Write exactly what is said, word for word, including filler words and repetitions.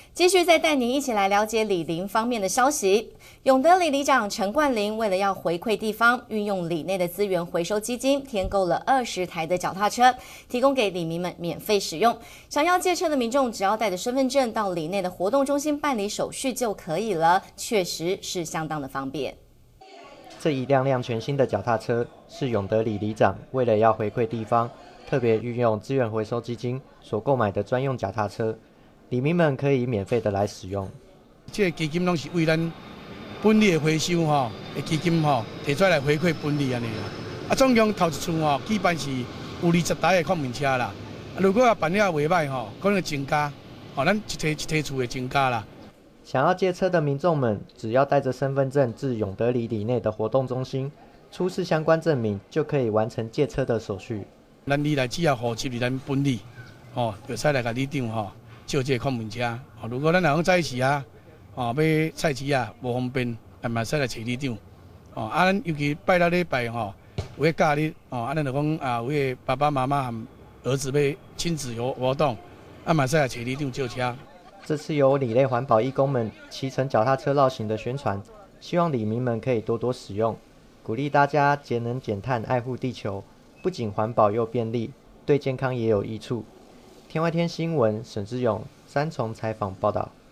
继续再带您一起来了解里邻方面的消息。永德里里长陈冠霖为了要回馈地方，运用里内的资源回收基金，添购了二十台的脚踏车，提供给里民们免费使用。想要借车的民众，只要带着身份证到里内的活动中心办理手续就可以了，确实是相当的方便。 这一辆辆全新的脚踏车是永德里里长为了要回馈地方，特别运用资源回收基金所购买的专用脚踏车。里民们可以免费的来使用， 这个基金拢是为咱本地的回收吼，的基金吼提出来回馈本地安尼啦。啊，总共头一次吼，举办是有二十台的矿物车啦。如果要办了袂歹吼，可能增加，吼，咱一梯一梯厝会增加啦。 想要借车的民众们，只要带着身份证至永德里里内的活动中心，出示相关证明，就可以完成借车的手续。 咱里来只要户籍伫咱本地，吼，就使来甲里长吼。借这个矿物车，哦，如果咱若讲早时啊，哦，要菜市啊无方便，也嘛使来找里长，哦，啊，咱尤其拜六礼拜吼，有个假日，哦，啊，咱就讲啊，有个爸爸妈妈和儿子要亲子游活动，啊嘛使来找里长借车。 这次由里内环保义工们骑乘脚踏车绕行的宣传，希望里民们可以多多使用，鼓励大家节能减碳，爱护地球，不仅环保又便利，对健康也有益处。天外天新闻沈志勇三重采访报道。